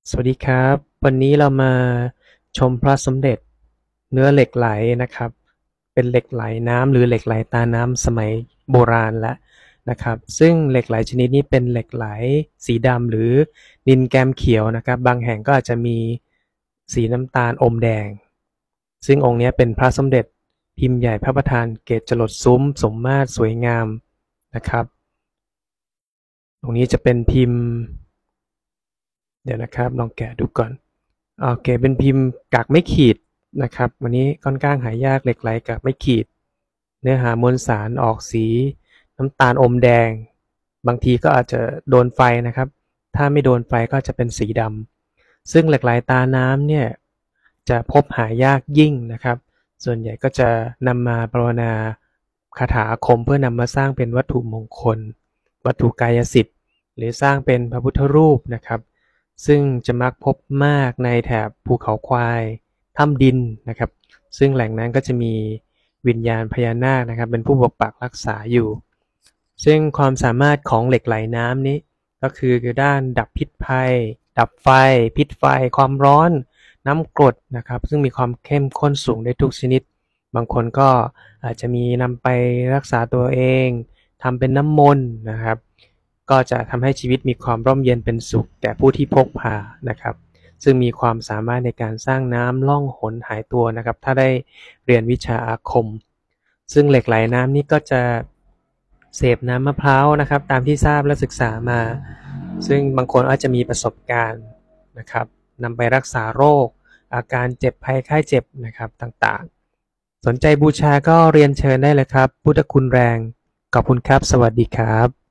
สวัสดีครับวันนี้เรามาชมพระสมเด็จเนื้อเหล็กไหลนะครับเป็นเหล็กไหลน้ำหรือเหล็กไหลตาน้ำสมัยโบราณแล้วนะครับซึ่งเหล็กไหลชนิดนี้เป็นเหล็กไหลสีดำหรือนินแกมเขียวนะครับบางแห่งก็อาจจะมีสีน้ำตาลอมแดงซึ่งองค์นี้เป็นพระสมเด็จพิมพ์ใหญ่พระประธานเกศจรดซุ้มสมมาตรสวยงามนะครับตรงนี้จะเป็นพิมพ์เดี๋ยวนะครับลองแกะดูก่อนโอเคเป็นพิมพ์กากไม่ขีดนะครับวันนี้ค่อนข้างหายากเหล็กไหลกากไม่ขีดเนื้อหามวลสารออกสีน้ำตาลอมแดงบางทีก็อาจจะโดนไฟนะครับถ้าไม่โดนไฟก็จะเป็นสีดำซึ่งเหล็กไหลตาน้ำเนี่ยจะพบหายากยิ่งนะครับส่วนใหญ่ก็จะนำมาภาวนาคาถาอาคมเพื่อนำมาสร้างเป็นวัตถุมงคลวัตถุกายสิทธิ์หรือสร้างเป็นพระพุทธรูปนะครับซึ่งจะมักพบมากในแถบภูเขาควายถ้ำดินนะครับซึ่งแหล่งนั้นก็จะมีวิญญาณพญานาคนะครับเป็นผู้ปกปักรักษาอยู่ซึ่งความสามารถของเหล็กไหลน้ำนี้ก็คือด้านดับพิษภัยดับไฟพิษไฟความร้อนน้ำกรดนะครับซึ่งมีความเข้มข้นสูงได้ทุกชนิดบางคนก็อาจจะมีนำไปรักษาตัวเองทำเป็นน้ำมนต์นะครับก็จะทำให้ชีวิตมีความร่มเย็นเป็นสุขแก่ผู้ที่พกพานะครับซึ่งมีความสามารถในการสร้างน้ำล่องหนหายตัวนะครับถ้าได้เรียนวิชาอาคมซึ่งเหล็กไหลน้ำนี่ก็จะเสพน้ำมะพร้าวนะครับตามที่ทราบและศึกษามาซึ่งบางคนอาจจะมีประสบการณ์นะครับนำไปรักษาโรคอาการเจ็บภัยไข้เจ็บนะครับต่างๆสนใจบูชาก็เรียนเชิญได้เลยครับพุทธคุณแรงขอบคุณครับสวัสดีครับ